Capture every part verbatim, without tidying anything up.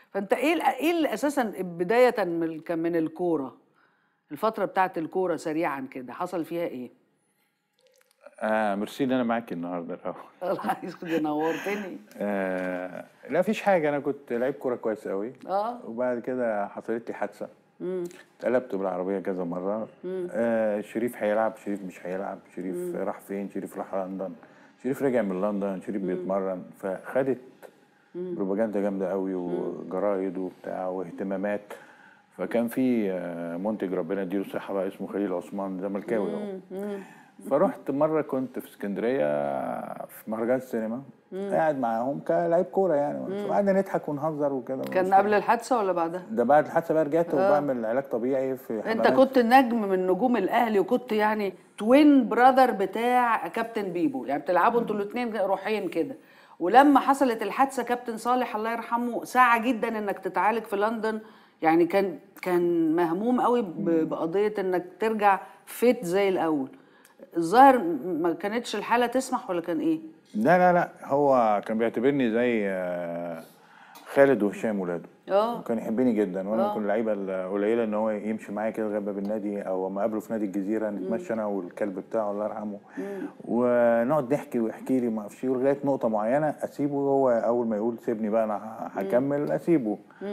فانت ايه ال- ايه اللي اساسا بدايه من ال- كان من الكوره، الفتره بتاعت الكوره سريعا كده حصل فيها ايه؟ آه ميرسي ان انا معاكي النهارده الاول. الله يسعدك، نورتني. آه لا فيش حاجه، انا كنت لعيب كوره كويس قوي. اه. وبعد كده حصلت لي حادثه، امم. اتقلبت بالعربيه كذا مره. آه شريف هيلعب، شريف مش هيلعب، شريف راح فين، شريف راح لندن، شريف رجع من لندن، شريف بيتمرن. فخدت بروباجندا جامده قوي وجرايد وبتاع واهتمامات. فكان في آه، منتج ربنا يديله الصحه بقى اسمه خليل عثمان، زملكاوي اهو. فرحت مره كنت في اسكندريه في مهرجان السينما، قاعد معاهم كلاعب كوره يعني، فقعدنا نضحك ونهزر وكده. كان قبل الحادثه ولا بعدها؟ ده بعد الحادثه بقى رجعت اه. وبعمل علاج طبيعي في انت حمامات. كنت نجم من نجوم الاهلي، وكنت يعني توين براذر بتاع كابتن بيبو، يعني بتلعبوا انتوا الاثنين روحيا كده. ولما حصلت الحادثه كابتن صالح الله يرحمه سعى جدا انك تتعالج في لندن، يعني كان كان مهموم قوي ب- بقضيه انك ترجع فيت زي الاول. الظاهر م- ما كانتش الحاله تسمح ولا كان ايه؟ لا لا لا، هو كان بيعتبرني زي آه، خالد وهشام ولاده. اه. وكان يحبني جدا، وانا من اه. كل اللعيبه القليله ان هو يمشي معايا كده لغايه باب النادي، او اما اقابله في نادي الجزيره نتمشى انا والكلب بتاعه الله يرحمه، ونقعد نحكي ويحكي لي ما اعرفش ايه لغايه نقطه معينه اسيبه. هو اول ما يقول سيبني بقى انا هكمل اسيبه.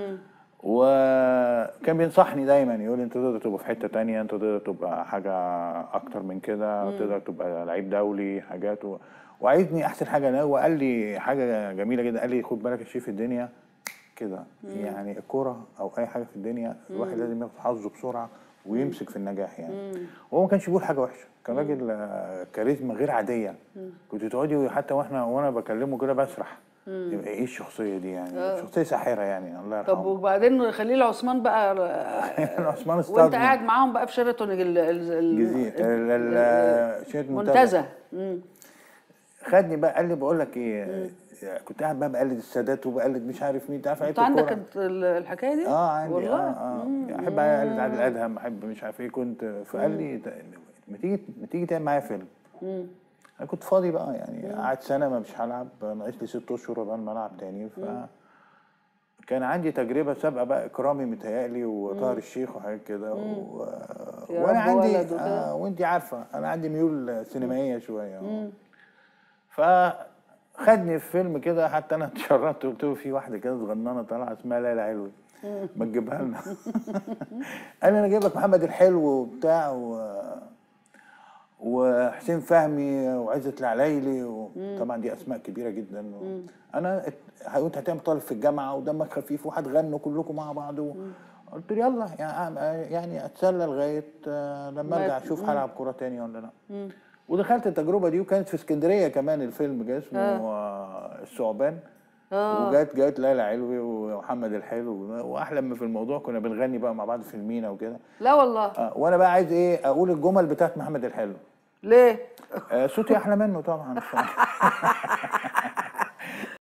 وكان بينصحني دايما يقول لي انت تقدر تبقى في حته تانية، انت تقدر تبقى حاجه اكتر من كده، تقدر تبقى لعيب دولي حاجات و... وعايزني احسن حاجه أنا. وقال لي حاجه جميله جدا، قال لي خد بالك يا شريف الدنيا كده، يعني الكوره او اي حاجه في الدنيا الواحد لازم ياخد حظه بسرعه ويمسك في النجاح يعني. وهو ما كانش بيقول حاجه وحشه، كان راجل آه، كاريزما غير عاديه. كنت تقعدي حتى واحنا وانا بكلمه كده بسرح، يبقى ايه الشخصيه دي يعني، شخصيه ساحره يعني الله طب يرحمه. وبعدين خليل عثمان بقى عثمان وانت استاذنا قاعد معاهم بقى في شيراتون ال- ال- جزيره ال- شيرة منتزه. المنتزه. مم. خدني بقى قال لي بقول لك ايه، كنت قاعد بقى بقلد السادات وبقلد مش عارف مين، انت عارف انت لعيبه عندك الكوره. انت ال- الحكايه دي؟ اه عندي اه والله. اه مم. يعني احب اقلد عادل ادهم، احب مش عارف ايه كنت. فقال لي ت- ما تيجي ما تيجي تعمل معايا فيلم. انا كنت فاضي بقى يعني، قعدت سنه ما مش هلعب، ناقص لي ست اشهر وابقى انا العب تاني. ف كان عندي تجربه سابقه بقى، اكرامي متهيألي وطاهر الشيخ وحاجات كده و... يا وانا رب عندي ولد وكده. آه وانت عارفه انا عندي ميول سينمائيه شويه. ف خدني في فيلم كده، حتى انا اتشرفت قلت له في واحده كده صغننه طالعه اسمها ليلى علوي، ما تجيبها لنا. قال لي انا جايب لك محمد الحلو وبتاع و... وحسين فهمي وعزت العلايلي و... طبعا دي اسماء كبيره جدا و... انا ات... قلت هتعمل طالب في الجامعه ودمك خفيف وهتغنوا كلكم مع بعض و... قلت له يلا يعني يعني اتسلى لغايه آه، لما ارجع اشوف هلعب كوره تاني ولا لا. ودخلت التجربه دي، وكانت في اسكندريه كمان. الفيلم جه اسمه آه. الثعبان. اه. وجات جات ليلى علوي ومحمد الحلو، واحلى ما في الموضوع كنا بنغني بقى مع بعض في المينا وكده. لا والله. آه وانا بقى عايز ايه اقول الجمل بتاعت محمد الحلو. ليه؟ آه صوتي احلى منه طبعا.